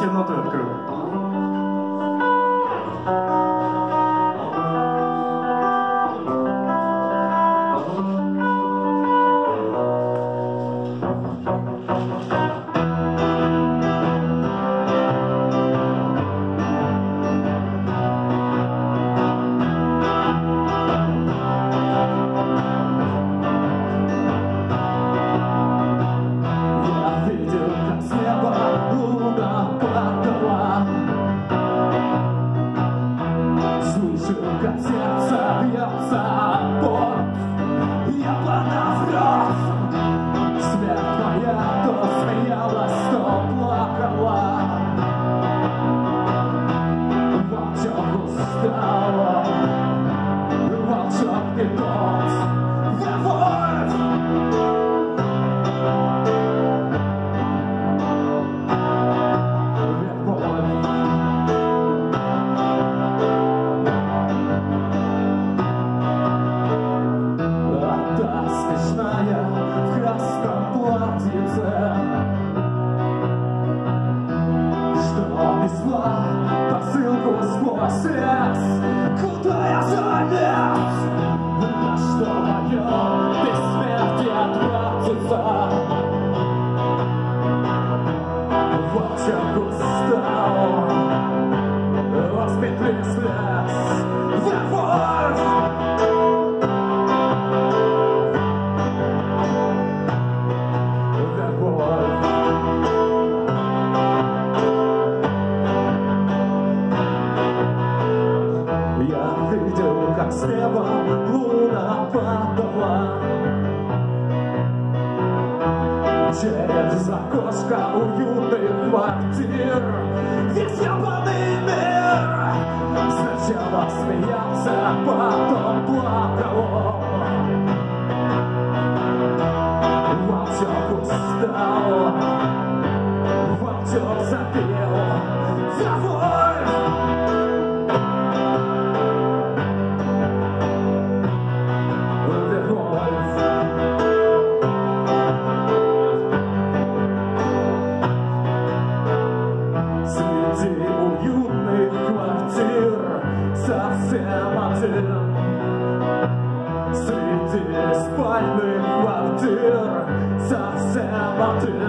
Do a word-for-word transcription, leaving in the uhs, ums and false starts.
темноту открыл. Как сердце бьется боль, я понаврёт. Смерть моя то смеялась, то плакала. Волчок устала, волчок не тот. Вервольф! Смешная в красном платьице, что несла посылку сквозь лес. Куда я залез? На что мое бессмертие тратится? Волчок устал, он с петли слез. Вервольф! Как с неба луна падала через окошко уютных квартир. Весь ебаный мир сначала смеялся, потом плакал. Волчок устал, волчок запел. Вервольф! Среди уютных квартир совсем один. Среди спальных квартир совсем один.